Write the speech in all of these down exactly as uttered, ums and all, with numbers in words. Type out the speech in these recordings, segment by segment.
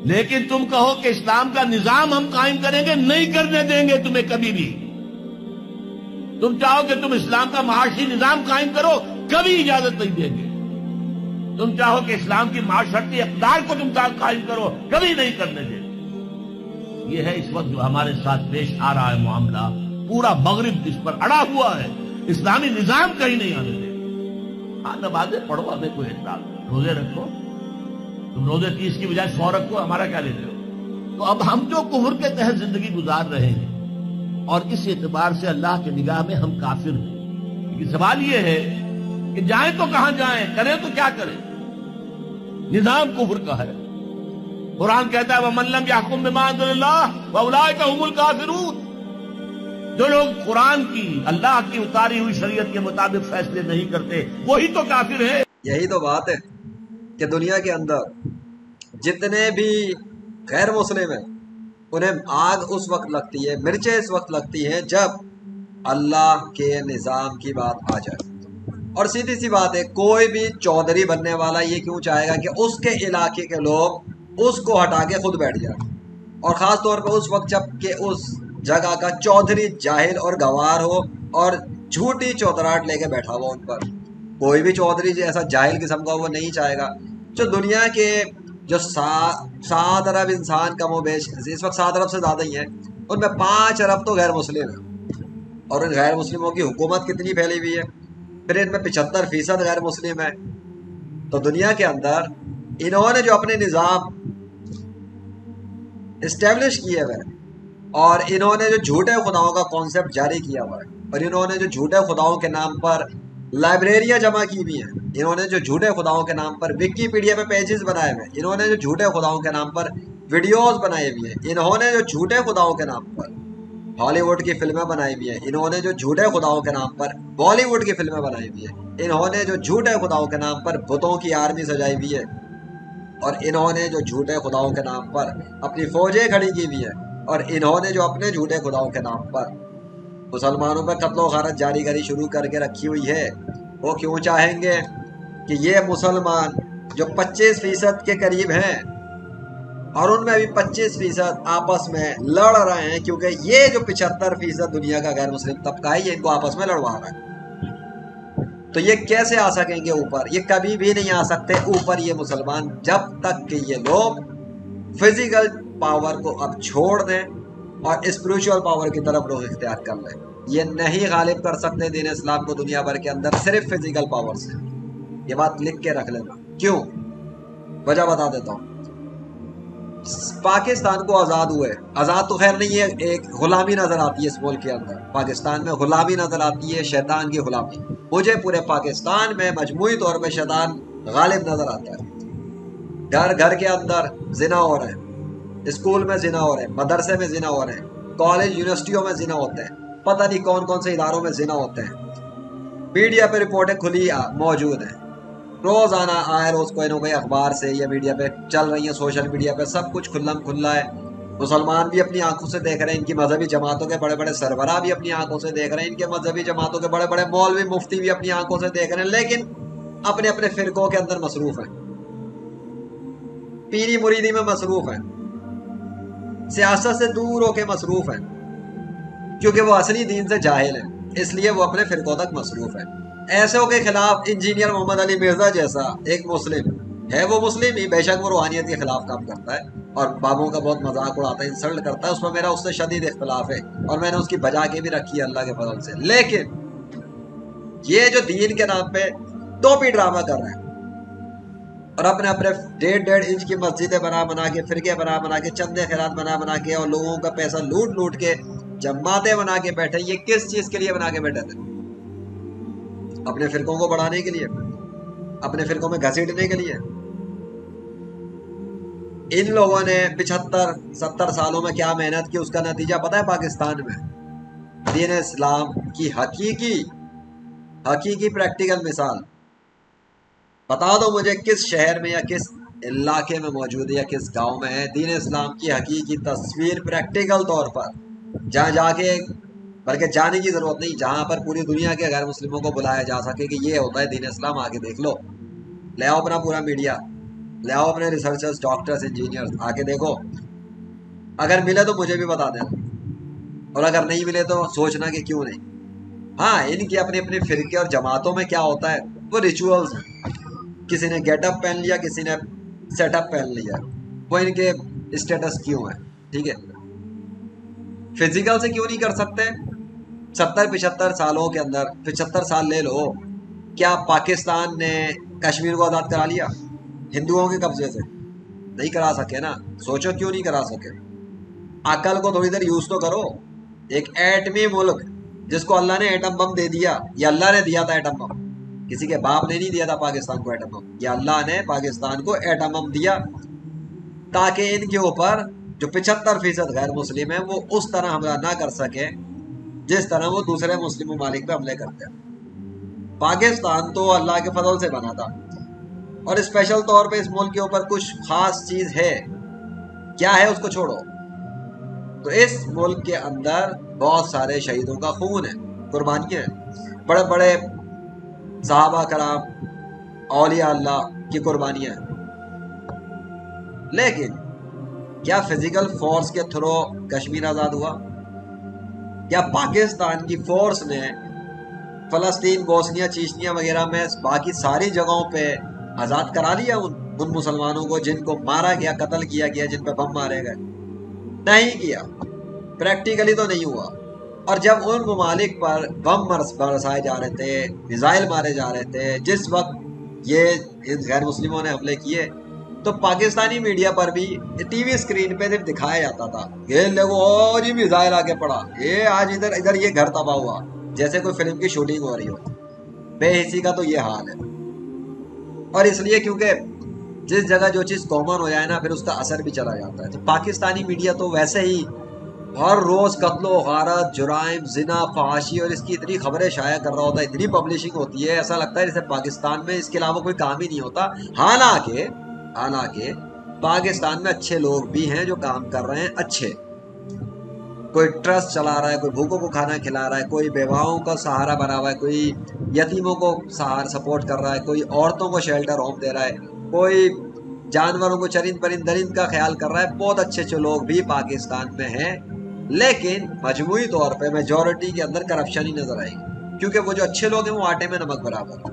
لیکن تم کہو کہ اسلام کا نظام ہم قائم کریں گے، نہیں کرنے دیں گے تمہیں کبھی بھی۔ تم چاہو کہ تم اسلام کا معاشی نظام قائم کرو، کبھی اجازت نہیں دیں گے۔ تم چاہو کہ اسلام کی معاشرتی اقدار کو تم قائم کرو، کبھی نہیں کرنے دیں گے۔ یہ ہے اس وقت جو ہمارے ساتھ پیش آ رہا ہے معاملہ، پورا مغرب اس پر اڑا ہوا ہے، اسلامی نظام کہیں نہیں آنے دے۔ ہاں نمازیں پڑھو، ہمیں کوئی اعتراض نہیں، روزے رکھو، تم روزے تیس کی بجائے سو رکھو، ہمارا کیا لیتے ہو؟ تو اب ہم جو کفر کے تحت زندگی گزار رہے ہیں اور اس اعتبار سے اللہ کی نگاہ میں ہم کافر ہیں، لیکن سوال یہ ہے کہ جائیں تو کہاں جائیں، کریں تو کیا کریں؟ نظام کفر کا ہے۔ قرآن کہتا ہے وَمَن لَّمْ يَحْكُم بِمَا أَنزَلَ اللَّهُ فَأُولَٰئِكَ هُمُ الْكَافِرُونَ۔ جو لوگ قرآن کی، اللہ کی اتاری ہوئی شریعت کے مطابق فیصلے نہیں کرتے، وہی تو کافر ہے۔ یہی تو بات ہے کہ دنیا کے اندر جتنے بھی غیر مسلم ہیں انہیں آگ اس وقت لگتی ہے، مرچیں اس وقت لگتی ہیں جب اللہ کے نظام کی بات آ جائے۔ اور سیدھی سی بات ہے، کوئی بھی چودھری بننے والا یہ کیوں چاہے گا کہ اس کے علاقے کے لوگ اس کو ہٹا کے خود بیٹھ جائیں، اور خاص طور پہ اس وقت جب کہ اس جگہ کا چودھری جاہل اور گوار ہو اور جھوٹی چودراہٹ لے کے بیٹھا ہوا ان پر۔ کوئی بھی چودھری جیسا جاہل قسم کا وہ نہیں چاہے گا۔ جو دنیا کے جو سات ارب انسان کم و بیش، اس وقت سات ارب سے زیادہ ہی ہیں، ان میں پانچ ارب تو غیر مسلم ہیں، اور ان غیر مسلموں کی حکومت کتنی پھیلی ہوئی ہے، پھر ان میں پچہتر فیصد غیر مسلم ہے۔ تو دنیا کے اندر انہوں نے جو اپنے نظام اسٹیبلش کیے ہوئے اور انہوں نے جو جھوٹے خداؤں کا کانسیپٹ جاری کیا ہوا ہے، اور انہوں نے جو جھوٹے خداؤں کے نام پر لائبریریاں جمع کی ہوئی ہیں، انہوں نے جو جھوٹے خداؤں کے نام پر وکی پیڈیا پہ پیجز بنائے ہوئے ہیں، انہوں نے جو جھوٹے خداؤں کے نام پر ویڈیوز بنائے ہوئے ہیں، انہوں نے جو جھوٹے خداؤں کے نام پر ہالی ووڈ کی فلمیں بنائی ہوئی ہیں، انہوں نے جو جھوٹے خداؤں کے نام پر بالی ووڈ کی فلمیں بنائی ہوئی ہیں، انہوں نے جو جھوٹے خداؤں کے نام پر بتوں کی آرمی سجائی ہوئی ہے، اور انہوں نے جو جھوٹے خداؤں کے نام پر اپنی فوجیں کھڑی کی ہوئی ہیں، اور انہوں نے جو اپنے جھوٹے خداؤں کے نام پر مسلمانوں پہ قتل و غارت جاری کری شروع کر کے رکھی ہوئی ہے، وہ کیوں چاہیں گے کہ یہ مسلمان جو پچیس فیصد کے قریب ہیں، اور ان میں بھی پچیس فیصد آپس میں لڑ رہے ہیں، کیونکہ یہ جو پچہتر فیصد دنیا کا غیر مسلم طبقہ ہے یہ ان کو آپس میں لڑوا رہا ہے، تو یہ کیسے آ سکیں گے اوپر؟ یہ کبھی بھی نہیں آ سکتے اوپر یہ مسلمان، جب تک کہ یہ لوگ فزیکل پاور کو اب چھوڑ دیں اور اسپریچول پاور کی طرف رخ اختیار کر لیں۔ یہ نہیں غالب کر سکتے دین اسلام کو دنیا بھر کے اندر صرف فزیکل پاور سے۔ یہ بات لکھ کے رکھ لینا۔ کیوں؟ وجہ بتا دیتا ہوں۔ پاکستان کو آزاد ہوئے، آزاد تو خیر نہیں ہے، ایک غلامی نظر آتی ہے اس ملک کے اندر، پاکستان میں غلامی نظر آتی ہے، شیطان کی غلامی۔ مجھے پورے پاکستان میں مجموعی طور پہ شیطان غالب نظر آتا ہے۔ گھر گھر کے اندر زنا ہو رہے ہیں، اسکول میں زنا ہو رہے ہیں، مدرسے میں زنا ہو رہے ہیں، کالج یونیورسٹیوں میں زنا ہوتے ہیں، پتہ نہیں کون کون سے اداروں میں زنا ہوتے ہیں، میڈیا پہ رپورٹیں کھلی موجود ہیں، روزانہ آئے روز کوئی نہ کوئی اخبار سے یا میڈیا پہ چل رہی ہیں، سوشل میڈیا پہ سب کچھ کھلم کھلا ہے۔ مسلمان بھی اپنی آنکھوں سے دیکھ رہے ہیں، ان کی مذہبی جماعتوں کے بڑے بڑے سربراہ بھی اپنی آنکھوں سے دیکھ رہے ہیں، ان کے مذہبی جماعتوں کے بڑے بڑے مولوی مفتی بھی اپنی آنکھوں سے دیکھ رہے ہیں، لیکن اپنے اپنے فرقوں کے اندر مصروف ہیں، پیری مریدی میں مصروف ہیں، سیاست سے دور ہو کے مصروف ہیں، کیونکہ وہ اصلی دین سے جاہل ہیں، اس لیے وہ اپنے فرقوں تک مصروف ہیں۔ ایسوں کے خلاف انجینئر محمد علی مرزا جیسا ایک مسلم ہے، وہ مسلم ہی، بے شک وہ روحانیت کے خلاف کام کرتا ہے اور بابوں کا بہت مذاق اڑاتا ہے، انسلٹ کرتا ہے، اس میں میرا اس سے شدید اختلاف ہے اور میں نے اس کی بجا کے بھی رکھی ہے اللہ کے فضل سے۔ لیکن یہ جو دین کے نام پہ ٹوپی ڈرامہ کر رہے ہیں اور اپنے اپنے ڈیڑھ ڈیڑھ انچ کی مسجدیں بنا بنا کے، فرقے بنا بنا کے، چندے خیرات بنا بنا کے اور لوگوں کا پیسہ لوٹ لوٹ کے جماعتیں بنا کے بیٹھے، یہ کس چیز کے لیے بنا کے بیٹھے تھے؟ اپنے فرقوں کو بڑھانے کے لیے، اپنے فرقوں میں گھسیٹنے کے لیے۔ ان لوگوں نے پچہتر ستر سالوں میں کیا محنت کی، اس کا نتیجہ پتہ ہے پاکستان میں دین اسلام کی حقیقی حقیقی پریکٹیکل مثال بتا دو مجھے، کس شہر میں یا کس علاقے میں موجود ہے یا کس گاؤں میں ہے دین اسلام کی حقیقی تصویر پریکٹیکل طور پر، جہاں جا کے، بلکہ جانے کی ضرورت نہیں، جہاں پر پوری دنیا کے غیر مسلموں کو بلایا جا سکے کہ یہ ہوتا ہے دین اسلام، آگے دیکھ لو، لے آؤ اپنا پورا میڈیا، ले आओ अपने रिसर्चर्स, डॉक्टर्स, इंजीनियर्स, आके देखो, अगर मिले तो मुझे भी बता देना, और अगर नहीं मिले तो सोचना कि क्यों नहीं। हाँ, इनकी अपनी अपनी फिरके और जमातों में क्या होता है, वो रिचुअल्स हैं। किसी ने गेटअप पहन लिया, किसी ने सेटअप पहन लिया, वो इनके स्टेटस क्यों है, ठीक है। फिजिकल से क्यों नहीं कर सकते? सत्तर पिछहत्तर सालों के अंदर, पिछहत्तर साल ले लो, क्या पाकिस्तान ने कश्मीर को आज़ाद करा लिया हिंदुओं के कब्जे से? नहीं करा सके ना। सोचो क्यों नहीं करा सके। अकल को थोड़ी देर यूज तो करो। एक एटमी मुल्क जिसको अल्लाह ने एटम बम दे दिया, ये अल्लाह ने दिया था एटम बम, किसी के बाप ने नहीं दिया था पाकिस्तान को एटम बम, ये अल्लाह ने पाकिस्तान को एटम बम दिया ताकि इनके ऊपर जो पिछहत्तर फीसद गैर मुस्लिम है वो उस तरह हमला ना कर सके जिस तरह वो दूसरे मुस्लिम ममालिक पे हमले करते हैं। पाकिस्तान तो अल्लाह के फजल से बना था, और स्पेशल तौर पे इस मुल्क के ऊपर कुछ खास चीज है। क्या है उसको छोड़ो, तो इस मुल्क के अंदर बहुत सारे शहीदों का खून है, कुर्बानियां हैं, बड़े बड़े सहाबा कराम, औलिया अल्लाह की कुर्बानियां हैं। लेकिन क्या फिजिकल फोर्स के थ्रू कश्मीर आज़ाद हुआ? क्या पाकिस्तान की फोर्स ने फलस्तीन, बोस्निया, चीचनिया वगैरह में बाकी सारी जगहों पे आज़ाद करा लिया उन उन मुसलमानों को जिनको मारा गया, कत्ल किया गया, जिन पे बम मारे गए? नहीं किया, प्रैक्टिकली तो नहीं हुआ। और जब उन ममालिक पर बम बरसाए जा रहे थे, मिसाइल मारे जा रहे थे, जिस वक्त ये इन गैर मुस्लिमों ने हमले किए, तो पाकिस्तानी मीडिया पर भी टीवी स्क्रीन पे सिर्फ दिखाया जाता था, ये लोगो और ये मिसाइल आगे पड़ा, ये आज इधर इधर ये घर तबाह हुआ, जैसे कोई फिल्म की शूटिंग हो रही हो। बेहिसी का तो ये हाल है। और इसलिए क्योंकि जिस जगह जो चीज़ कॉमन हो जाए ना, फिर उसका असर भी चला जाता है। तो पाकिस्तानी मीडिया तो वैसे ही हर रोज़ कत्लो गारत, जुराइम, जिना, फहाशी और इसकी इतनी खबरें शाया कर रहा होता है, इतनी पब्लिशिंग होती है, ऐसा लगता है जैसे पाकिस्तान में इसके अलावा कोई काम ही नहीं होता। हालांकि हालांकि पाकिस्तान में अच्छे लोग भी हैं जो काम कर रहे हैं, अच्छे, कोई ट्रस्ट चला रहा है, कोई भूखों को खाना खिला रहा है, कोई बेवाओं का सहारा बना हुआ है, कोई यतीमों को सहारा सपोर्ट कर रहा है, कोई औरतों को शेल्टर होम दे रहा है, कोई जानवरों को चरिंद परिंद दरिंद का ख्याल कर रहा है। बहुत अच्छे अच्छे लोग भी पाकिस्तान में हैं, लेकिन मजमूई तौर पे मेजॉरिटी के अंदर करप्शन ही नजर आएगी, क्योंकि वो जो अच्छे लोग हैं वो आटे में नमक बराबर।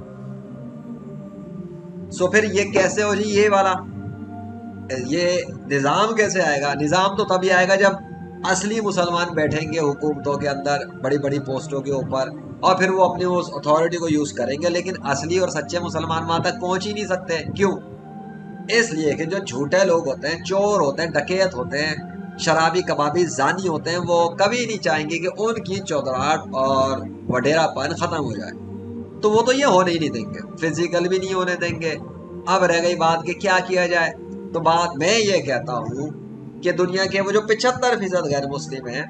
सो फिर ये कैसे हो जी, ये वाला ये निज़ाम कैसे आएगा? निज़ाम तो तभी आएगा जब असली मुसलमान बैठेंगे हुकूमतों के अंदर, बड़ी बड़ी पोस्टों के ऊपर, और फिर वो अपनी उस अथॉरिटी को यूज करेंगे। लेकिन असली और सच्चे मुसलमान वहां तक पहुंच ही नहीं सकते। क्यों? इसलिए कि जो झूठे लोग होते हैं, चोर होते हैं, डकैत होते हैं, शराबी कबाबी जानी होते हैं, वो कभी नहीं चाहेंगे कि उनकी चौधराहट और वडेरापन खत्म हो जाए। तो वो तो ये होने ही नहीं देंगे, फिजिकल भी नहीं होने देंगे। अब रह गई बात कि क्या किया जाए, तो बात मैं ये कहता हूँ कि दुनिया के वो जो पिछहत्तर फीसद गैर मुस्लिम हैं,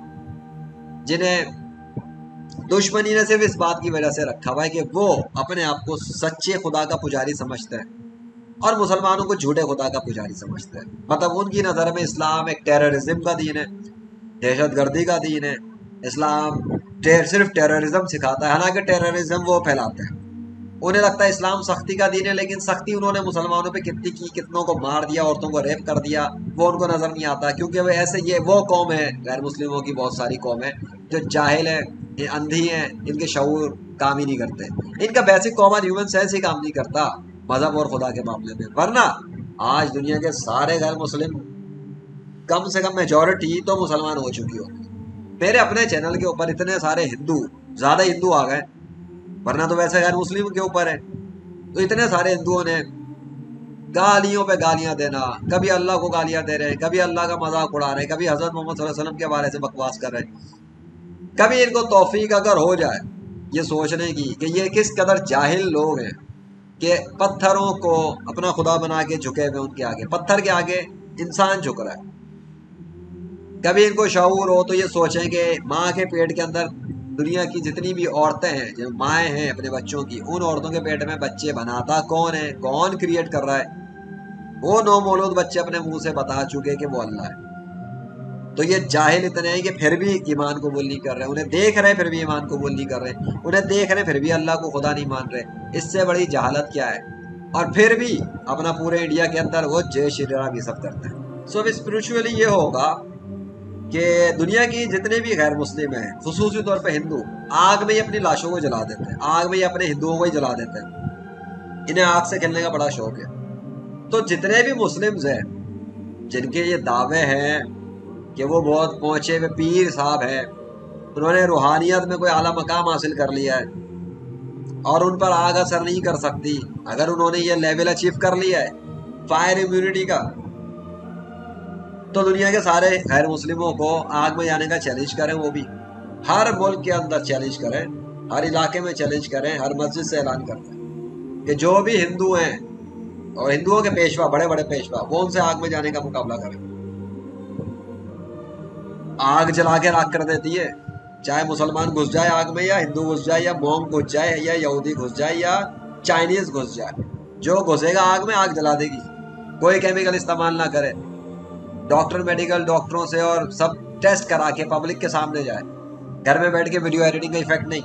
जिन्हें दुश्मनी ने सिर्फ इस बात की वजह से रखा हुआ है कि वो अपने आप को सच्चे खुदा का पुजारी समझते हैं और मुसलमानों को झूठे खुदा का पुजारी समझते हैं। मतलब उनकी नज़र में इस्लाम एक टेररिज्म का दीन है, दहशत गर्दी का दीन है। इस्लाम टेर, सिर्फ टेररिज्म सिखाता है, हालांकि टेररिज्म वो फैलाते हैं। उन्हें लगता है इस्लाम सख्ती का दीन है, लेकिन सख्ती उन्होंने मुसलमानों पे कितनी की, कितनों को मार दिया, औरतों को रेप कर दिया, वो उनको नजर नहीं आता। क्योंकि वो ऐसे, ये वो कौम है, गैर मुस्लिमों की बहुत सारी कौम है जो जाहिल है, ये अंधी है, इनके शऊर काम ही नहीं करते, इनका बेसिक कॉमन ह्यूमन सेंस ही काम नहीं करता मजहब और खुदा के मामले में। वरना आज दुनिया के सारे गैर मुस्लिम, कम से कम मेजॉरिटी तो मुसलमान हो चुकी होती। मेरे अपने चैनल के ऊपर इतने सारे हिंदू, ज्यादा हिंदू आ गए, वरना तो वैसे गैर मुस्लिम के ऊपर है। तो इतने सारे हिंदुओं ने गालियों पे गालियां देना, कभी अल्लाह को गालियां दे रहे हैं, कभी अल्लाह का मजाक उड़ा रहे हैं, कभी हजरत मोहम्मद सल्लल्लाहु अलैहि वसल्लम के बारे से बकवास कर रहे हैं। कभी इनको तौफीक अगर हो जाए ये सोचने की कि ये किस कदर जाहिल लोग हैं कि पत्थरों को अपना खुदा बना के झुके हुए उनके आगे, पत्थर के आगे इंसान झुक रहा है। कभी इनको शऊर हो तो ये सोचें कि माँ के पेट के अंदर दुनिया की जितनी भी औरतें हैं, जो माएँ हैं अपने बच्चों की, उन औरतों के पेट में बच्चे बनाता कौन है, कौन क्रिएट कर रहा है? वो नौ मौलूद बच्चे अपने मुंह से बता चुके कि वो अल्लाह है। तो ये जाहिल इतने हैं कि फिर भी ईमान कबूल नहीं कर रहे, उन्हें देख रहे हैं फिर भी ईमान कबूल नहीं कर रहे, उन्हें देख रहे हैं फिर भी अल्लाह को खुदा नहीं मान रहे। इससे बड़ी जहालत क्या है? और फिर भी अपना पूरे इंडिया के अंदर वो जय श्री राम ये सब करते हैं। सो अब स्पिरिचुअली ये होगा कि दुनिया की जितने भी गैर मुस्लिम हैं, खुसूसी तौर पे हिंदू, आग में ही अपनी लाशों को जला देते हैं, आग में ही अपने हिंदुओं को ही जला देते हैं। इन्हें आग से खेलने का बड़ा शौक है। तो जितने भी मुस्लिम्स हैं जिनके ये दावे हैं कि वो बहुत पहुंचे हुए पीर साहब हैं, उन्होंने रूहानियत में कोई आला मकाम हासिल कर लिया है और उन पर आग असर नहीं कर सकती, अगर उन्होंने ये लेवल अचीव कर लिया है फायर इम्यूनिटी का, तो दुनिया के सारे गैर मुस्लिमों को आग में जाने का चैलेंज करें। वो भी हर मुल्क के अंदर चैलेंज करें, हर इलाके में चैलेंज करें, हर मस्जिद से ऐलान करते कि जो भी हिंदू हैं और हिंदुओं के पेशवा, बड़े बड़े पेशवा, वो उनसे आग में जाने का मुकाबला करें। आग जला के राख कर देती है, चाहे मुसलमान घुस जाए आग में, या हिंदू घुस जाए, या मोंग घुस जाए, या यहूदी घुस जाए, या चाइनीज घुस जाए, जो घुसेगा आग में आग जला देगी। कोई केमिकल इस्तेमाल ना करे, डॉक्टर मेडिकल डॉक्टरों से और सब टेस्ट करा के पब्लिक के सामने जाए, घर में बैठ के वीडियो एडिटिंग का इफेक्ट नहीं।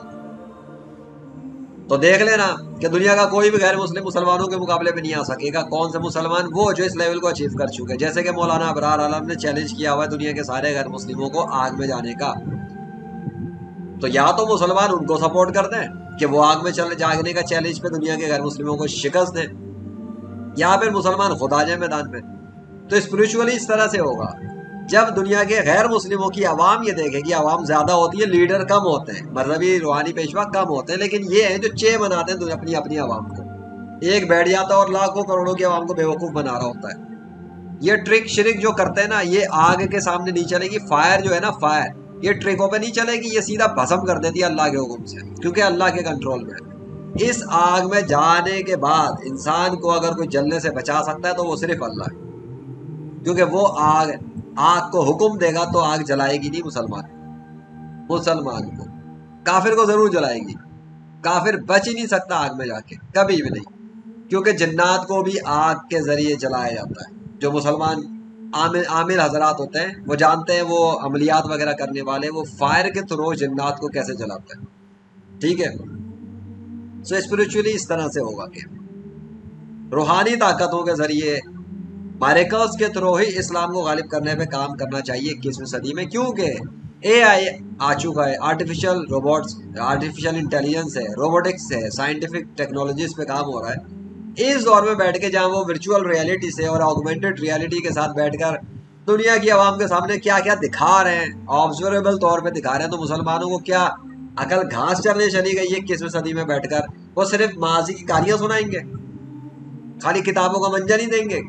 तो देख लेना कि दुनिया का कोई भी गैर मुस्लिम मुसलमानों के मुकाबले में नहीं आ सकेगा। कौन से मुसलमान? वो जो इस लेवल को अचीव कर चुके हैं। जैसे कि मौलाना अबरार आलम ने चैलेंज किया हुआ है दुनिया के सारे गैर मुस्लिमों को आग में जाने का। तो या तो मुसलमान उनको सपोर्ट करते हैं कि वो आग में चले जाने का चैलेंज पे दुनिया के गैर मुस्लिमों को शिकस्त दें, या फिर मुसलमान खुद आ जाए मैदान में। तो स्पिरिचुअली इस तरह से होगा, जब दुनिया के गैर मुस्लिमों की आवाम ये देखेगी, आवाम ज्यादा होती है, लीडर कम होते हैं, मजहबी रूहानी पेशवा कम होते हैं, लेकिन ये हैं जो चे बनाते हैं अपनी अपनी आवाम को। एक बैठ जाता है और लाखों करोड़ों की आवाम को बेवकूफ बना रहा होता है। ये ट्रिक शिरिक जो करते हैं ना, ये आग के सामने नहीं चलेगी। फायर जो है ना, फायर ये ट्रिकों पे नहीं चलेगी, ये सीधा भस्म कर देती है अल्लाह के हुक्म से, क्योंकि अल्लाह के कंट्रोल में है। इस आग में जाने के बाद इंसान को अगर कोई जलने से बचा सकता है तो वो सिर्फ अल्लाह है, क्योंकि वो आग आग को हुक्म देगा तो आग जलाएगी नहीं मुसलमान मुसलमान को, काफिर को जरूर जलाएगी। काफिर बच ही नहीं सकता आग में जाके, कभी भी नहीं, क्योंकि जिन्नात को भी आग के जरिए जलाया जाता है। जो मुसलमान आमिर आमिर हजरात होते हैं वो जानते हैं, वो अमलियात वगैरह करने वाले, वो फायर के थ्रू जिन्नात को कैसे जलाते हैं। ठीक है, सो स्पिरिचुअली इस तरह से होगा कि रूहानी ताकतों के जरिए मारेकल्स के थ्रू ही इस्लाम को गालिब करने पे काम करना चाहिए इक्कीसवीं सदी में, क्योंकि ए आई आ चुका है, आर्टिफिशियल रोबोट्स, आर्टिफिशियल इंटेलिजेंस है, रोबोटिक्स है, साइंटिफिक टेक्नोलॉजीज पे काम हो रहा है। इस दौर में बैठ के जहाँ वो वर्चुअल रियलिटी से और ऑगमेंटेड रियलिटी के साथ बैठकर दुनिया की आवाम के सामने क्या क्या दिखा रहे हैं, ऑब्जर्वेबल तौर पे दिखा रहे हैं, तो मुसलमानों को क्या अकल घास चलने चली गई है इक्कीसवीं सदी में बैठकर? वो सिर्फ माजी की कहानियां सुनाएंगे, खाली किताबों का मंजर ही देंगे।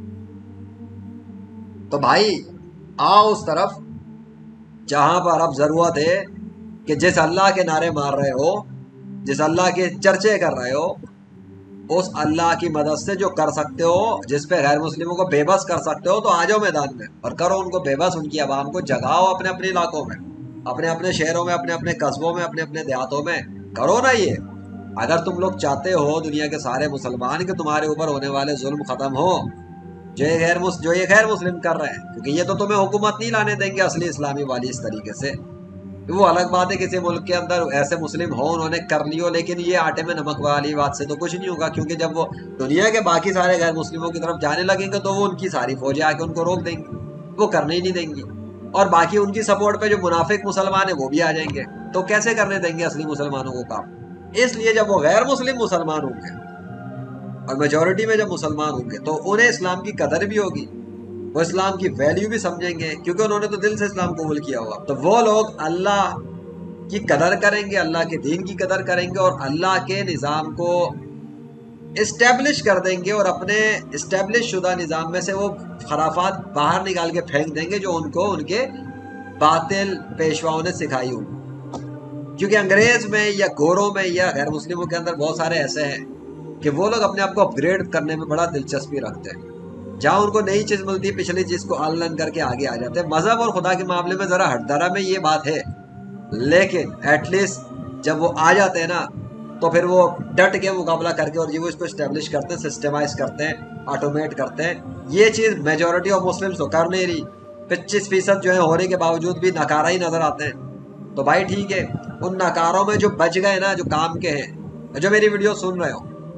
तो भाई आओ उस तरफ जहां पर अब जरूरत है कि जिस अल्लाह के नारे मार रहे हो, जिस अल्लाह के चर्चे कर रहे हो, उस अल्लाह की मदद से जो कर सकते हो, जिस पे गैर मुस्लिमों को बेबस कर सकते हो, तो आ जाओ मैदान में और करो उनको बेबस। उनकी आवाम को जगाओ अपने अपने इलाकों में, अपने अपने शहरों में, अपने अपने कस्बों में, अपने अपने देहातों में करो ना ये। अगर तुम लोग चाहते हो दुनिया के सारे मुसलमान के तुम्हारे ऊपर होने वाले जुल्म खत्म हो, जो ये गैर मुस जो ये गैर मुस्लिम कर रहे हैं, क्योंकि ये तो तुम्हें हुकूमत नहीं लाने देंगे असली इस्लामी वाली इस तरीके से। वो अलग बात है किसी मुल्क के अंदर ऐसे मुस्लिम हो, उन्होंने कर लियो, लेकिन ये आटे में नमक वाली बात से तो कुछ नहीं होगा, क्योंकि जब वो दुनिया के बाकी सारे गैर मुस्लिमों की तरफ जाने लगेंगे तो वो उनकी सारी फौजें आके उनको रोक देंगी, वो करने ही नहीं देंगी, और बाकी उनकी सपोर्ट पे जो मुनाफिक मुसलमान है वो भी आ जाएंगे। तो कैसे करने देंगे असली मुसलमानों को काम? इसलिए जब वो गैर मुस्लिम मुसलमान होंगे और मेजोरिटी में जब मुसलमान होंगे तो उन्हें इस्लाम की कदर भी होगी, वो इस्लाम की वैल्यू भी समझेंगे, क्योंकि उन्होंने तो दिल से इस्लाम कबूल किया हुआ। तो वो लोग अल्लाह की कदर करेंगे, अल्लाह के दीन की कदर करेंगे और अल्लाह के निज़ाम को इस्टेब्लिश कर देंगे और अपने इस्टेब्लिश शुदा निज़ाम में से वो खराफात बाहर निकाल के फेंक देंगे जो उनको उनके बातिल पेशवाओं ने सिखाई हो। क्योंकि अंग्रेज में या गोरों में या गैर मुस्लिमों के अंदर बहुत सारे ऐसे हैं कि वो लोग अपने आप को अपग्रेड करने में बड़ा दिलचस्पी रखते हैं। जहाँ उनको नई चीज़ मिलती है पिछली चीज़ को अनलन करके आगे आ जाते हैं। मजहब और खुदा के मामले में ज़रा हटदरा में ये बात है, लेकिन एटलीस्ट जब वो आ जाते हैं ना तो फिर वो डट के मुकाबला करके और ये वो इसको इस्टेब्लिश करते हैं, सिस्टमाइज करते हैं, ऑटोमेट करते हैं। ये चीज़ मेजोरिटी ऑफ मुस्लिम्स तो कर नहीं रही। पच्चीस फीसद जो है होने के बावजूद भी नकारा ही नजर आते हैं। तो भाई ठीक है, उन नकारों में जो बच गए ना, जो काम के हैं, जो मेरी वीडियो सुन रहे हो,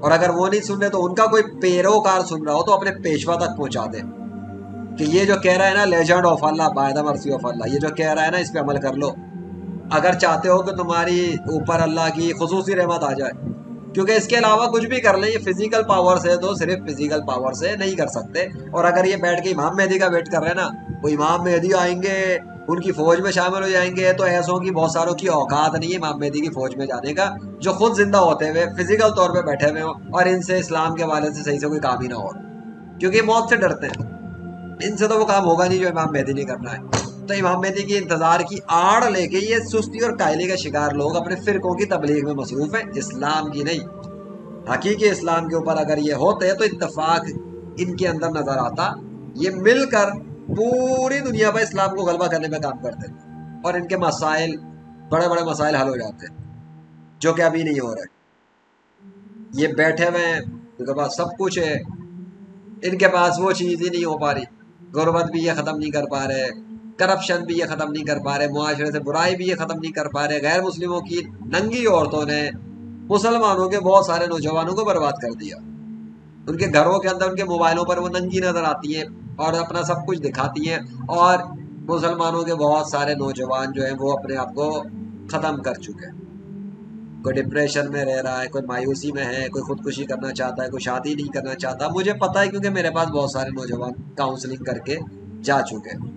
اور اگر وہ نہیں سن رہے تو ان کا کوئی پیروکار سن رہا ہو تو اپنے پیشوا تک پہنچا دے کہ یہ جو کہہ رہا ہے نا legend of Allah by the mercy of اللہ، یہ جو کہہ رہا ہے نا اس پہ عمل کر لو اگر چاہتے ہو کہ تمہاری اوپر اللہ کی خصوصی رحمت آ جائے، کیونکہ اس کے علاوہ کچھ بھی کر لیں یہ فزیکل پاور سے تو صرف فزیکل پاور سے نہیں کر سکتے۔ اور اگر یہ بیٹھ کے امام مہدی کا ویٹ کر رہے ہیں نا، وہ امام مہدی آئیں گے ان کی فوج میں شامل ہو جائیں گے، تو ایسوں کی بہت ساروں کی اوقات نہیں ہے امام مہدی کی فوج میں جانے کا، جو خود زندہ ہوتے ہوئے فزیکل طور پہ بیٹھے ہوئے ہوں اور ان سے اسلام کے والے سے صحیح سے کوئی کام ہی نہ ہو، کیونکہ موت سے ڈرتے ہیں، ان سے تو وہ کام ہوگا نہیں جو امام مہدی نے کرنا ہے۔ تو امام مہدی کی انتظار کی آڑ لے کے یہ سستی اور کائلی کا شکار لوگ اپنے فرقوں کی تبلیغ میں مصروف ہیں، اسلام کی نہیں۔ حقیقی اسلام کے اوپر اگر یہ ہوتے تو اتفاق ان کے اندر نظر آتا، یہ مل کر پوری دنیا پر اسلام کو غلبہ کرنے میں کام کرتے اور ان کے مسائل بڑے بڑے مسائل حل ہو جاتے، جو کہ ابھی نہیں ہو رہے۔ یہ بیٹھے ہوئے ہیں، ان کے پاس سب کچھ ہے، ان کے پاس وہ چیز ہی نہیں ہو پا رہی، غربت بھی یہ ختم نہیں کر پا رہے، کرپشن بھی یہ ختم نہیں کر پا رہے، معاشرے سے برائی بھی یہ ختم نہیں کر پا رہے۔ غیر مسلموں کی ننگی عورتوں نے مسلمانوں کے بہت سارے نوجوانوں کو برباد کر دیا، ان کے گھروں کے اندر ان کے موبائلوں پر وہ ننگی نظر آتی ہیں اور اپنا سب کچھ دکھاتی ہیں، اور مسلمانوں کے بہت سارے نوجوان جو ہیں وہ اپنے آپ کو ختم کر چکے ہیں۔ کوئی ڈپریشن میں رہ رہا ہے، کوئی مایوسی میں ہے، کوئی خودکشی کرنا چاہتا ہے، کوئی شادی نہیں کرنا چاہتا۔ مجھے پتہ ہے کیونکہ میرے پاس بہت سارے نوجوان کاؤنسلنگ کر کے جا چکے ہیں۔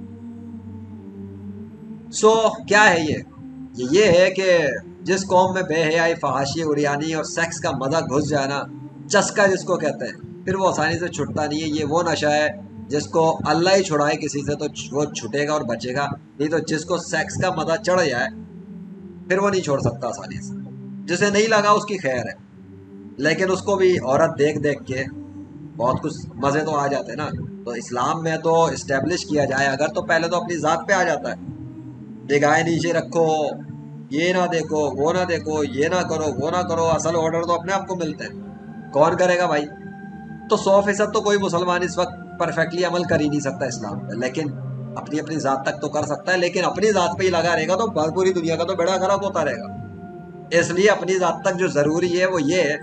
سو کیا ہے یہ یہ یہ ہے کہ جس قوم میں بے حیائی، فحاشی، عریانی اور سیکس کا مزہ گھس جائے نا، چسکا جس کو کہتے ہیں، پھر وہ آسانی سے چھٹتا نہیں ہے۔ یہ وہ نشہ ہے جس کو اللہ ہی چھڑائے کسی سے تو وہ چھٹے گا اور بچے گا، نہیں تو جس کو سیکس کا مزہ چڑھ جائے پھر وہ نہیں چھوڑ سکتا آسانی سے۔ جسے نہیں لگا اس کی خیر ہے، لیکن اس کو بھی عورت دیکھ دیکھ کے بہت کچھ مزے تو آ جاتے ہیں نا۔ تو اسلام میں تو اسٹیبلش کیا جائے اگر تو پہلے تو اپنی ذات پہ آ جاتا ہے، نگاہیں نیچے رکھو، یہ نہ دیکھو، وہ نہ دیکھو، یہ نہ کرو، وہ نہ کرو، اصل آرڈر تو اپنے آپ کو ملتے ہیں، کون کرے گا بھائی؟ تو سو فیصد تو کوئی مسلمان اس وقت پرفیکٹلی عمل کر ہی نہیں سکتا اسلام پہ، لیکن اپنی اپنی ذات تک تو کر سکتا ہے، لیکن اپنی ذات پہ ہی لگا رہے گا تو پوری دنیا کا تو بیڑا غرق ہوتا رہے گا۔ اس لیے اپنی ذات تک جو ضروری ہے وہ یہ ہے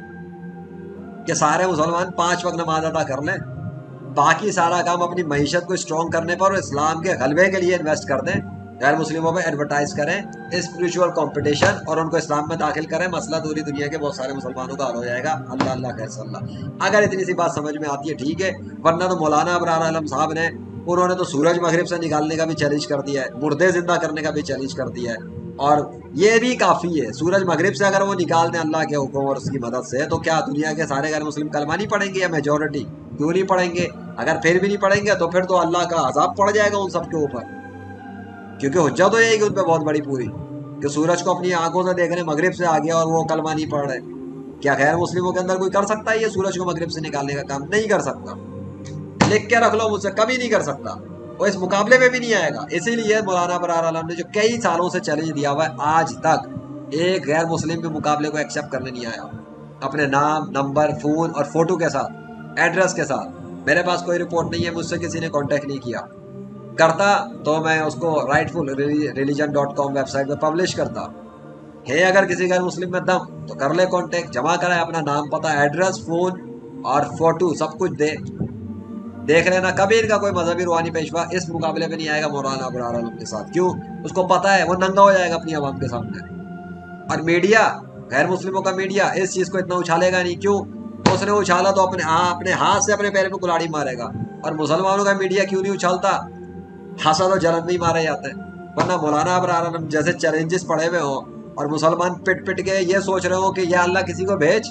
کہ سارے مسلمان پانچ وقت نماز ادا کر لیں، باقی سارا کام اپنی معیشت کو اسٹرانگ کرنے پر اور اسلام کے غلبے کے لیے انویسٹ کر دیں، غیر مسلموں پہ ایڈورٹائز کریں اسپریچول کمپٹیشن اور ان کو اسلام میں داخل کریں، مسئلہ پوری دنیا کے بہت سارے مسلمانوں کا حل ہو جائے گا۔ اللہ اللہ خیر صلی اللہ۔ اگر اتنی سی بات سمجھ میں آتی ہے ٹھیک ہے، ورنہ تو مولانا ابرار عالم صاحب نے انہوں نے تو سورج مغرب سے نکالنے کا بھی چیلنج کر دیا ہے، مردے زندہ کرنے کا بھی چیلنج کر دیا ہے، اور یہ بھی کافی ہے۔ سورج مغرب سے اگر وہ نکال دیں اللہ کے حکم اور اس کی مدد سے، تو کیا دنیا کے سارے غیر مسلم کلمہ نہیں پڑھیں گے یا میجورٹی کیوں نہیں پڑھیں گے؟ اگر پھر بھی نہیں پڑھیں گے تو پھر تو اللہ کا عذاب پڑ جائے گا ان سب کے اوپر، کیونکہ حجت تو یہ کہ ان پہ بہت بڑی پوری کہ سورج کو اپنی آنکھوں سے دیکھ رہے مغرب سے آ گیا اور وہ کلمہ نہیں پڑھ رہے۔ کیا غیر مسلموں کے اندر کوئی کر سکتا ہے یہ سورج کو مغرب سے نکالنے کا کام؟ نہیں کر سکتا، لکھ کے رکھ لو مجھ سے، کبھی نہیں کر سکتا، وہ اس مقابلے میں بھی نہیں آئے گا۔ اسی لیے مولانا ابرار عالم نے جو کئی سالوں سے چیلنج دیا ہوا ہے، آج تک ایک غیر مسلم بھی مقابلے کو ایکسیپٹ کرنے نہیں آیا، اپنے نام، نمبر، فون اور فوٹو کے ساتھ، ایڈریس کے ساتھ۔ میرے پاس کوئی رپورٹ نہیں ہے، مجھ سے کسی نے کانٹیکٹ نہیں کیا، کرتا تو میں اس کو rightful religion dot com website پہ پبلش کرتا ہے۔ اگر کسی غیر مسلم میں دم تو کر لے کانٹیکٹ، جمع کرائے اپنا نام، پتہ، ایڈریس، فون اور فوٹو سب کچھ دے، دیکھ لینا کبھی ان کا کوئی مذہبی روحانی پیشوا اس مقابلے میں نہیں آئے گا مولانا ابرار عالم کے ساتھ۔ کیوں؟ اس کو پتہ ہے وہ ننگا ہو جائے گا اپنی عوام کے سامنے، اور میڈیا، غیر مسلموں کا میڈیا اس چیز کو اتنا اچھالے گا نہیں۔ کیوں؟ اس نے اچھالا تو اپنے اپنے ہاتھ سے اپنے پیر پہ کلاڑی مارے گا، اور مسلمانوں کا میڈیا کیوں نہیں اچھالتا؟ حسد و جلن میں ہی مارے جاتے ہیں۔ ورنہ مولانا ابرار عالم جیسے چیلنجز پڑے ہوئے ہوں اور مسلمان پٹ پٹ کے یہ سوچ رہے ہوں کہ یا اللہ کسی کو بھیج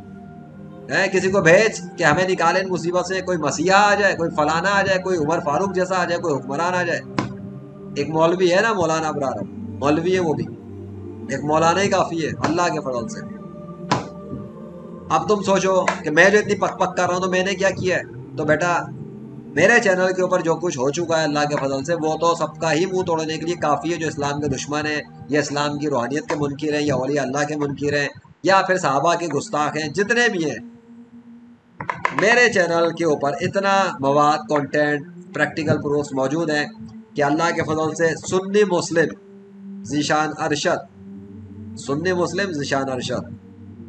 ہے، کسی کو بھیج کہ ہمیں نکالے ان مصیبت سے، کوئی مسیحا آ جائے، کوئی فلانا آ جائے، کوئی عمر فاروق جیسا آ جائے، کوئی حکمران آ جائے۔ ایک مولوی ہے نا مولانا ابرار، مولوی ہے وہ بھی، ایک مولانا ہی کافی ہے اللہ کے فضل سے۔ اب تم سوچو کہ میں جو اتنی پک پک کر رہا ہوں تو میں نے کیا کیا ہے؟ تو بیٹا میرے چینل کے اوپر جو کچھ ہو چکا ہے اللہ کے فضل سے، وہ تو سب کا ہی منہ توڑنے کے لیے کافی ہے، جو اسلام کے دشمن ہیں یا اسلام کی روحانیت کے منکر ہیں یا اولیاء اللہ کے منکر ہیں یا پھر صحابہ کے گستاخ ہیں، جتنے بھی ہیں، میرے چینل کے اوپر اتنا مواد، کانٹینٹ، پریکٹیکل پروفس موجود ہیں کہ اللہ کے فضل سے سنی مسلم ذیشان ارشد سنی مسلم ذیشان ارشد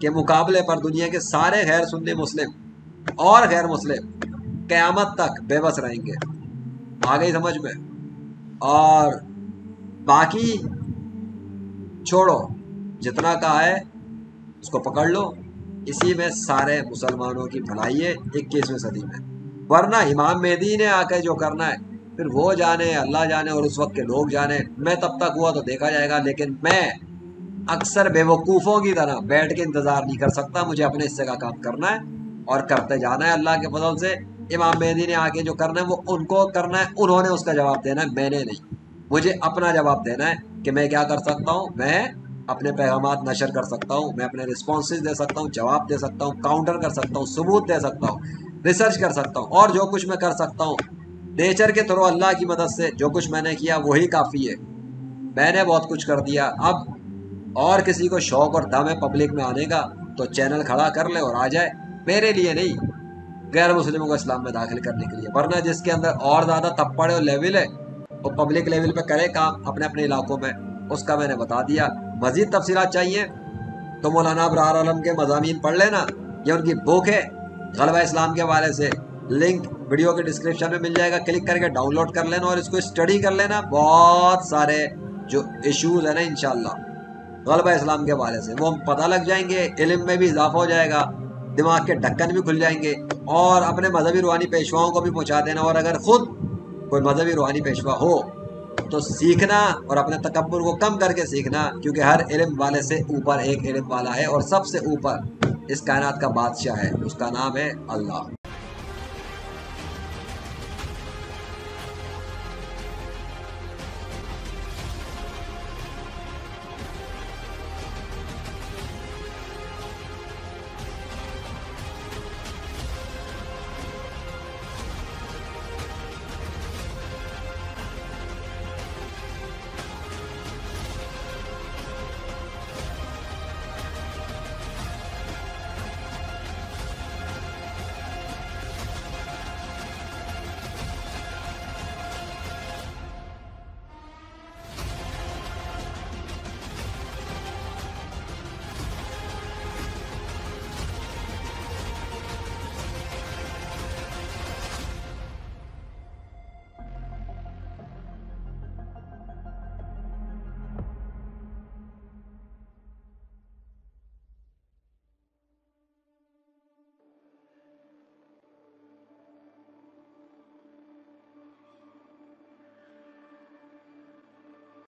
کے مقابلے پر دنیا کے سارے غیر سنی مسلم اور غیر مسلم قیامت تک بے بس رہیں گے. آ گئی سمجھ میں؟ اور باقی چھوڑو، جتنا کہا ہے اس کو پکڑ لو. اسی میں سارے مسلمانوں کی بھلائی ہے اکیسویں صدی میں. ورنہ امام مہدی نے آ کے جو کرنا ہے پھر وہ جانے، اللہ جانے اور اس وقت کے لوگ جانے. میں تب تک ہوا تو دیکھا جائے گا، لیکن میں اکثر بے وقوفوں کی طرح بیٹھ کے انتظار نہیں کر سکتا. مجھے اپنے حصے کا کام کرنا ہے اور کرتے جانا ہے اللہ کے فضل سے. امام مہدی نے آ کے جو کرنا ہے وہ ان کو کرنا ہے، انہوں نے اس کا جواب دینا ہے، میں نے نہیں. مجھے اپنا جواب دینا ہے کہ میں کیا کر سکتا ہوں. میں اپنے پیغامات نشر کر سکتا ہوں، میں اپنے رسپانسز دے سکتا ہوں، جواب دے سکتا ہوں، کاؤنٹر کر سکتا ہوں، ثبوت دے سکتا ہوں، ریسرچ کر سکتا ہوں، اور جو کچھ میں کر سکتا ہوں نیچر کے تھرو اللہ کی مدد سے جو کچھ میں نے کیا وہی کافی ہے. میں نے بہت کچھ کر دیا. اب اور کسی کو شوق اور دم ہے پبلک میں آنے کا تو چینل کھڑا کر لے اور آ جائے. میرے لیے نہیں، غیر مسلموں کو اسلام میں داخل کرنے کے لیے. ورنہ جس کے اندر اور زیادہ تپڑ اور لیول ہے وہ پبلک لیول پہ کرے کام اپنے اپنے علاقوں میں. اس کا میں نے بتا دیا. مزید تفصیلات چاہیے تو مولانا ابرار عالم کے مضامین پڑھ لینا. یہ ان کی بک ہے غلبہ اسلام کے حوالے سے. لنک ویڈیو کے ڈسکرپشن میں مل جائے گا، کلک کر کے ڈاؤن لوڈ کر لینا اور اس کو اسٹڈی کر لینا. بہت سارے جو ایشوز ہیں نا انشاءاللہ غلبہ اسلام کے حوالے سے وہ پتہ لگ جائیں گے. علم میں بھی اضافہ ہو جائے گا، دماغ کے ڈھکن بھی کھل جائیں گے. اور اپنے مذہبی روحانی پیشواؤں کو بھی پہنچا دینا. اور اگر خود کوئی مذہبی روحانی پیشوا ہو تو سیکھنا اور اپنے تکبر کو کم کر کے سیکھنا، کیونکہ ہر علم والے سے اوپر ایک علم والا ہے اور سب سے اوپر اس کائنات کا بادشاہ ہے، اس کا نام ہے اللہ.